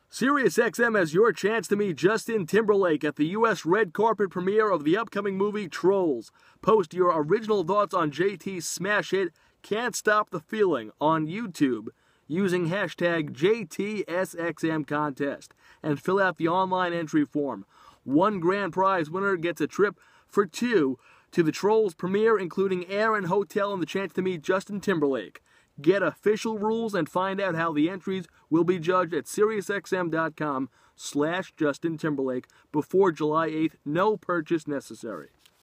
SiriusXM has your chance to meet Justin Timberlake at the U.S. red carpet premiere of the upcoming movie Trolls. Post your original thoughts on JT's smash hit Can't Stop the Feeling on YouTube using hashtag JTSXM contest and fill out the online entry form. One grand prize winner gets a trip for two to the Trolls premiere, including air and hotel, and the chance to meet Justin Timberlake. Get official rules and find out how the entries will be judged at SiriusXM.com/Justin Timberlake before July 8th. No purchase necessary.